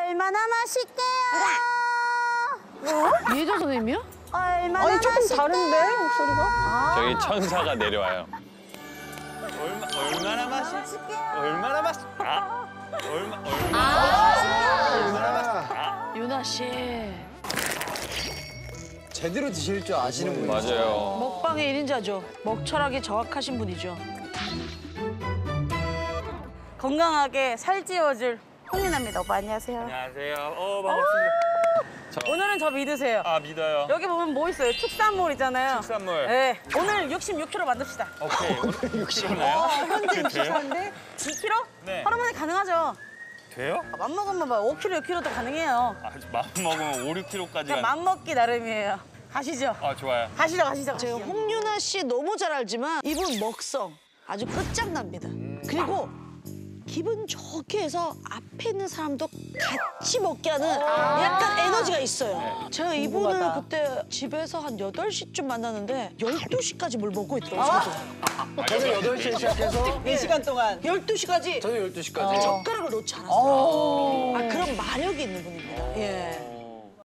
얼마나 맛있게요. 예전 선생님이야? 얼마나 아니 조금 맛있게요. 다른데 목소리가? 저기 천사가 내려와요. 얼마나 얼마나 유나 씨. 제대로 드실 줄 아시는 분이죠. 맞아요. 먹방의 1인자죠. 먹철하게 정확하신 분이죠. 건강하게 살찌워줄 홍윤아입니다. 오빠 안녕하세요. 안녕하세요. 반갑습니다. 오늘은 저 믿으세요. 아, 믿어요. 여기 보면 뭐 있어요? 축산물 있잖아요. 축산물. 네. 오늘 66kg 만듭시다. 오케이. 오늘 60이나요? 현재 돼요? 64인데 2kg? 네. 하루 만에 가능하죠? 돼요? 맘먹으면 막 5kg, 6kg도 가능해요. 아, 마음 먹으면 5, 6kg까지. 그냥 맘먹기 나름이에요. 가시죠. 아, 좋아요. 가시죠, 가시죠. 제가 가시죠. 홍윤아 씨 너무 잘 알지만 이분 먹성 아주 끝장납니다. 그리고 기분 좋게 해서 앞에 있는 사람도 같이 먹게 하는 약간 에너지가 있어요. 제가 이분을 궁금하다. 그때 집에서 한 8시쯤 만났는데 12시까지 뭘 먹고 있더라고요. 저는 8시에 시작해서 4시간 동안. 12시까지 저는 12시까지. 젓가락을 놓지 않았어요. 아, 그런 마력이 있는 분입니다. 예.